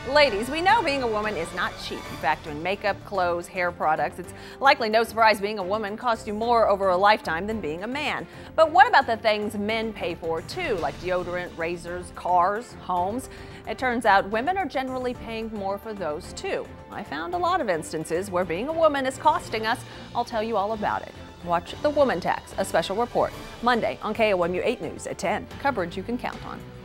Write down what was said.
Ladies, we know being a woman is not cheap. You factor in makeup, clothes, hair products. It's likely no surprise being a woman costs you more over a lifetime than being a man. But what about the things men pay for too, like deodorant, razors, cars, homes? It turns out women are generally paying more for those too. I found a lot of instances where being a woman is costing us. I'll tell you all about it. Watch The Woman Tax, a special report, Monday on KOMU 8 News at 10. Coverage you can count on.